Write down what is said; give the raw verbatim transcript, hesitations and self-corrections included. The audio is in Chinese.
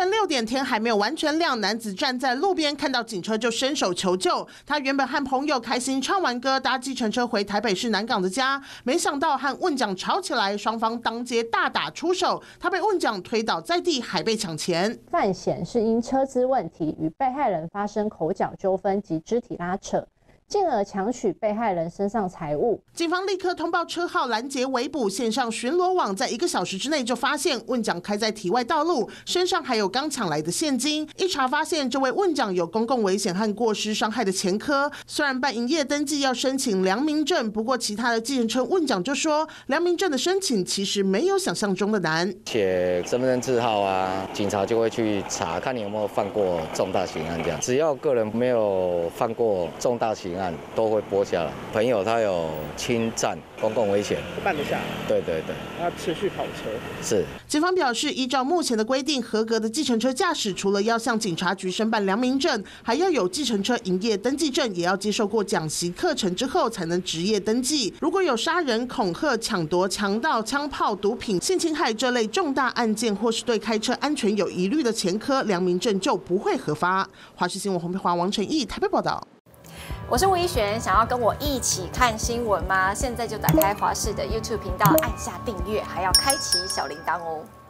晨六点，天还没有完全亮，男子站在路边看到警车就伸手求救。他原本和朋友开心唱完歌，搭计程车回台北市南港的家，没想到和问讲吵起来，双方当街大打出手，他被问讲推倒在地，还被抢钱。 范显是因车资问题与被害人发生口角纠纷及肢体拉扯，进而强取被害人身上财物。 警方立刻通报车号拦截围捕，线上巡逻网在一个小时之内就发现问讲开在体外道路，身上还有刚抢来的现金。一查发现，这位问讲有公共危险和过失伤害的前科。虽然办营业登记要申请良民证，不过其他的计程车问讲就说，良民证的申请其实没有想象中的难。 写身份证字号啊，警察就会去查，看你有没有犯过重大刑案这样。只要个人没有犯过重大刑案，都会拨下来。朋友他有侵占公共危险， 办得下来。对对对，他持续跑车。是。 警方表示，依照目前的规定，合格的计程车驾驶除了要向警察局申办良民证，还要有计程车营业登记证，也要接受过讲习课程之后才能执业登记。如果有杀人、恐吓、抢夺、强盗、枪炮、毒品、性侵害这类重大案件，或是对开车安全有疑虑的前科，良民证就不会核发。华视新闻洪佩华、王承义台北报道。 我是吴依璇，想要跟我一起看新闻吗？现在就打开华视的 YouTube 频道，按下订阅，还要开启小铃铛哦。